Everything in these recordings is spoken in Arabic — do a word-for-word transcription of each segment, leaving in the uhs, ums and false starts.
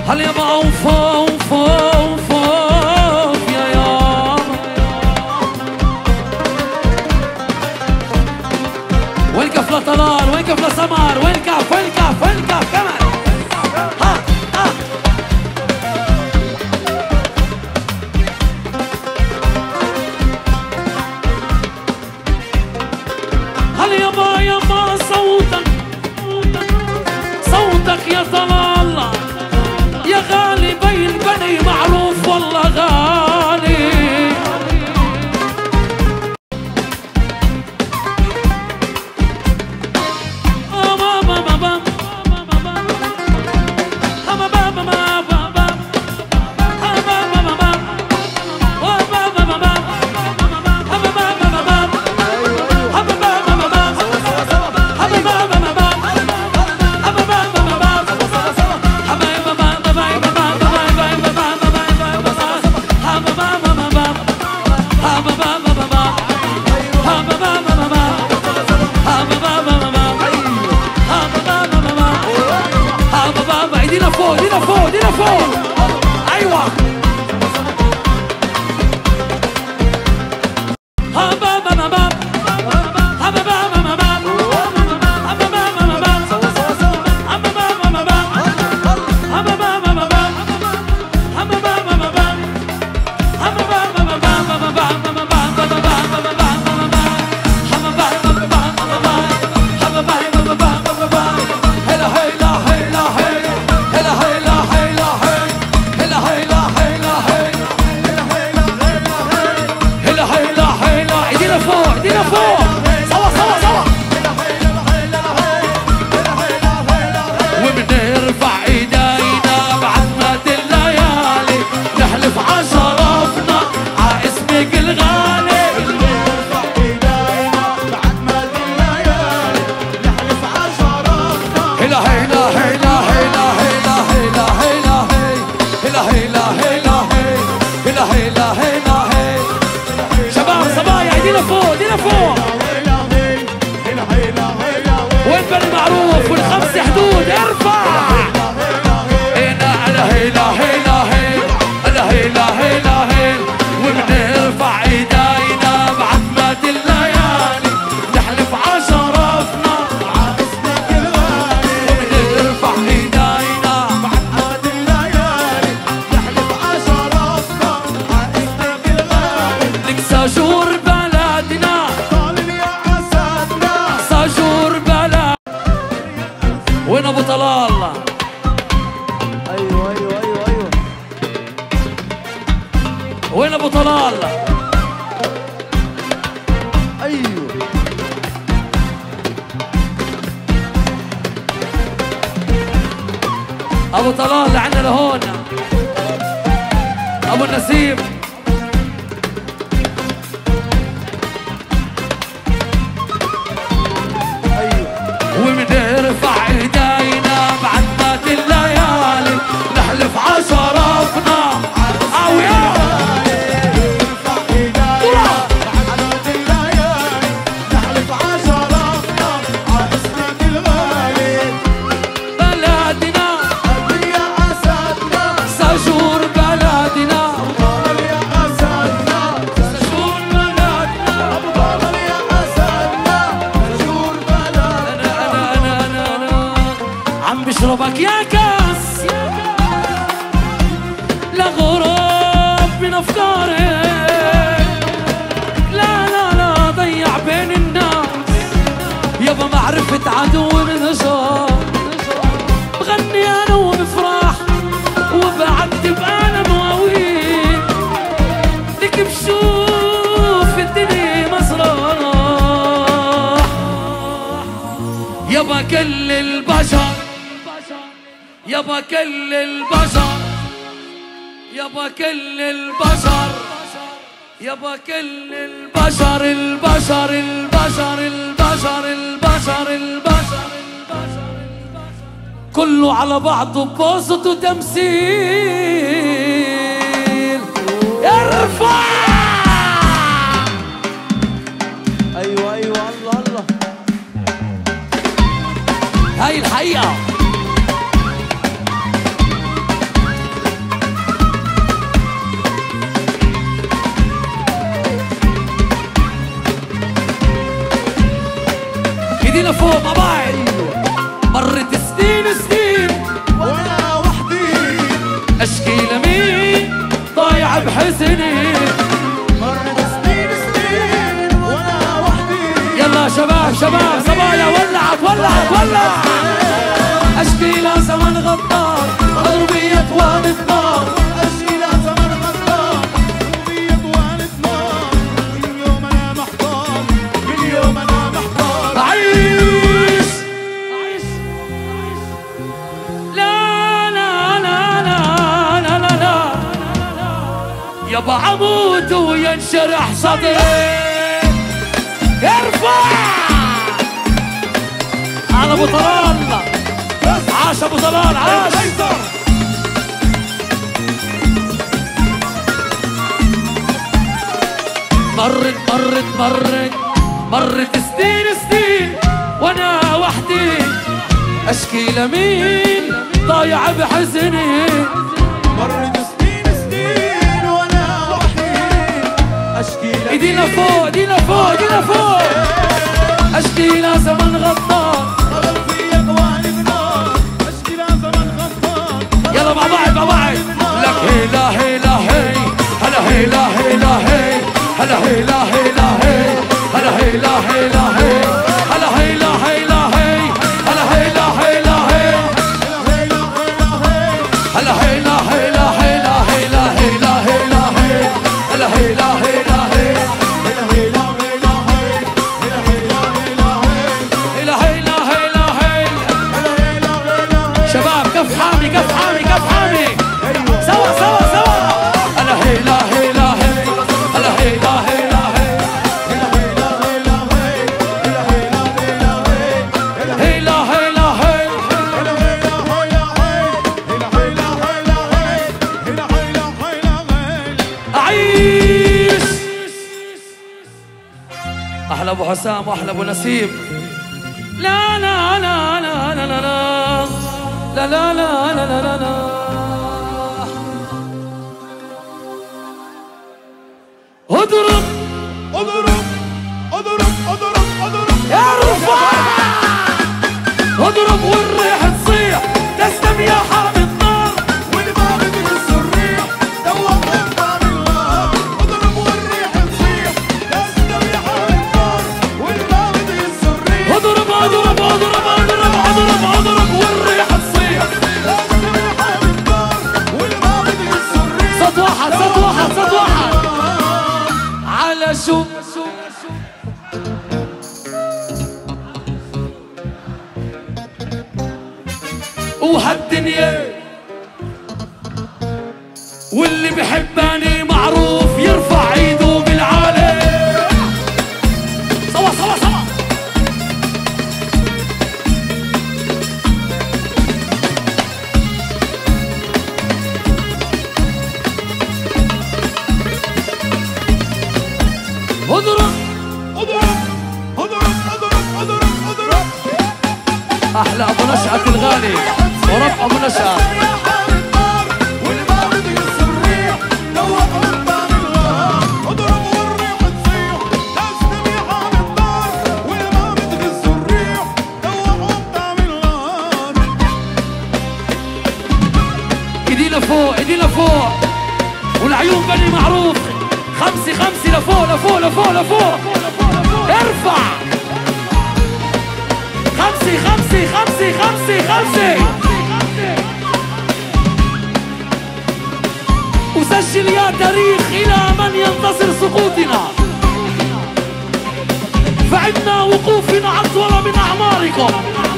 هل يابا اوف اوف اوف اوف يا يابا. وين كفلة طلال وين كفلة سمر وين كف وين كف وين كف كمان. ها ها هل يابا يابا صوتك صوتك يا طلال يا غالي بين بني معروف والله غالي. ايدينا فوق ايدينا فوق ايدينا فوق. ايوه وين بني معروف والخمس حدود ارفع. هنا هلا هلا هلا هلا هلا هلا هلا وبنرفع ايدينا بعتمة الليالي نحلف عشرفنا عاسمك الغالي. وبنرفع ايدينا بعتمة الليالي نحلف عشرفنا عاسمك الغالي. لك ساجور بلدنا ساجور بلد. وين ابو طلال؟ ايوه ايوه ايوه ايوه وين ابو طلال؟ ايوه ابو طلال لعنا لهون. ابو النسيم وبنرفع ايدينا بعتمة الليالي نحلف عشرفنا. او يا نرفع ايدينا بعتمة الليالي نحلف عشرفنا عاسمك الغالي. بلدنا يا اسدنا ساجور بلدنا يا اسدنا ساجور بلدنا ابو طلال يا اسدنا ساجور بلدنا. انا انا انا انا عم بشربك يا كاس لغراب من افكاري. لا لا لا ضيع بين الناس يابا معرفة عدو من هجار. بغني انا وبفرح وبعذب انا مواويل. لك بشوف الدنيا مسرح يابا كل البشر يابا كل البشر يابا كل البشر يابا كل البشر البشر البشر البشر البشر البشر كله على بعضه بوسط وتمثيل. ارفع. ايوه ايوه الله الله. هاي الحقيقة اشكي لمين ضايع بحزني. مرت سنين سنين وانا وحدي. يلا شباب شباب صبايا ولعت ولعت ولعت. اشكي لزمن غدار غربية والد نار. اشكي لزمن غدار غربية والد نار. كل يوم انا محتار كل يوم انا محتار. عيش لا لا لا لا لا لا لا يابا عمود وينشرح صدري. ارفع على ابو طلال. عاش ابو طلال عاش. مرت مرت مرت مرت سنين سنين وانا وحدي. اشكي لمين ضايع بحزني. مرت سنين سنين وانا وحدي. اشكي لك ايدينا فوق ايدينا فوق ايدينا فوق. اشكي لزمن غدار غربية والد نار. اشكي لزمن غدار. يلا مع بعض مع بعض. لك هيلا هيلا هي هلا هيلا هيلا هي هلا هيلا هيلا هي هلا هيلا هيلا هي هلا هيلا هيلا هي هلا هيلا هيلا هي هلا هيلا هيلا هيلا هيلا هيلا هيلا هي هلا هيلا هيلا هي هلا هيلا هيلا هي. شباب كف حامي كف حامي كف حامي سوا سوا سوا. هلا هيلا هيلا هي هلا هيلا هيلا هي هيلا هيلا هي. أعيش أحلى أبو حسام وأحلى أبو نسيم. لا لا لا لا لا لا لا لا لا لا لا لا لا. اضرب اضرب اضرب اضرب اضرب. ارفع اضرب والريح تصيح. تسلم يا حامي النار. واللي ما بدرس الريح دوق قدام النار. اضرب والريح تصيح. تسلم يا حامي النار. واللي ما بدرس الريح اضرب اضرب اضرب اضرب اضرب اضرب والريح تصيح. تسلم يا حامي النار. واللي ما بدرس الريح. صوت واحد صوت واحد صوت واحد. على شو وهالدنيا واللي بحبني معروف يرفع ايده بالعالي. سوا سوا سوا. اضرب اضرب اضرب اضرب اضرب اضرب. احلى ابو نشأة الغالي ورب ابو نشأة. يا حامي النار. واللي ما بدرس الريح دوق قدام النار. اضرب والريح تصيح. تسلم يا حامي النار. واللي ما بدرس الريح دوق قدام النار. ايدينا فوق ايدينا فوق والعيون بني معروف. خمسة خمسة لفوق لفوق لفوق لفوق. ارفع خمسة خمسة خمسة خمسة خمسة. وسجل يا تاريخ إلى من ينتصر سقوطنا. فعدنا وقوفنا أطول من أعماركم.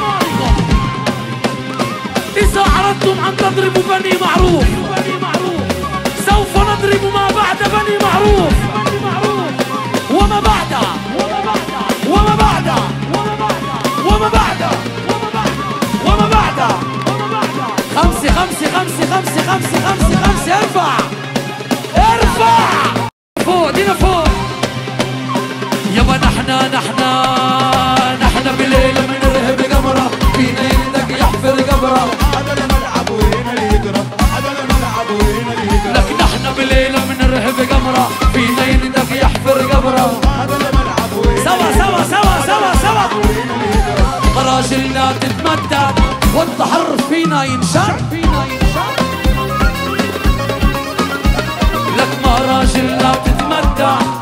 إذا أردتم أن تضربوا بني معروف سوف نضرب ما بعد بني معروف وما بعد وما بعد وما بعد وما بعد. خمسة خمسة خمسة خمسة خمسة خمسة خمسة. ارفع ارفع فوق دينا فوق. يابا نحنا نحنا نحنا بليل من رهب قمرة. في ليلتك يحفر قبرة. هذا الملعب وين اللي يقرب. هذا الملعب وين اللي يقرب. لك نحن بليلة من رهب قمرة. في ليلتك يحفر قبرة. هذا الملعب وين. سوا سوا سوا سوا سوا. مراجلنا تتمدد والتحرف فينا ينشد. راجل لا تتمتع